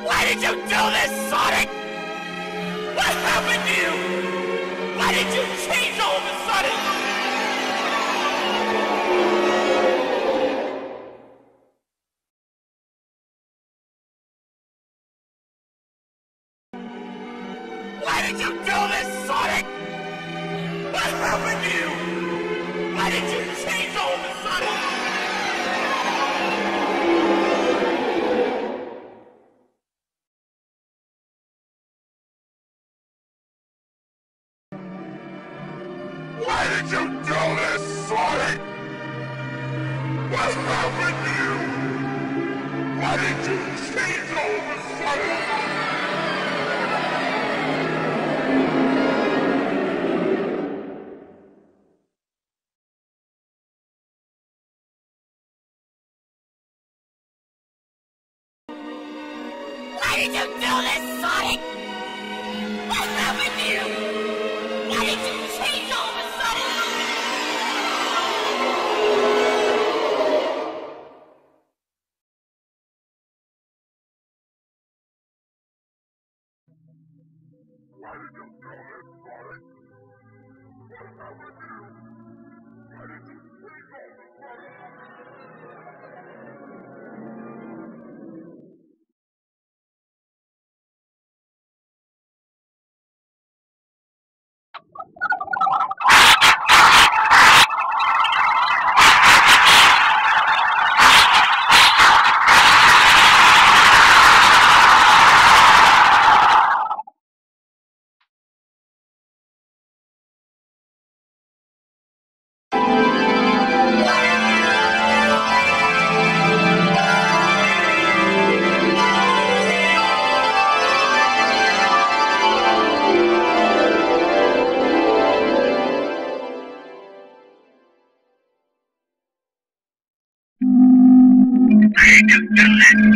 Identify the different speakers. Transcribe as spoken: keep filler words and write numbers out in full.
Speaker 1: Why did you do this, Sonic? What happened to you? Why did you change all of a sudden? Why did you do this, Sonic? What happened to you? Why did you change all of a sudden? Why did you do this, Sonic? What happened to you? Why did you change all of a sudden? Why did you do this, Sonic? What happened to you? Why did you change all of a sudden? Why did you do this, Sonic? What happened to you? Why did you change all of a sudden? Why did you do this?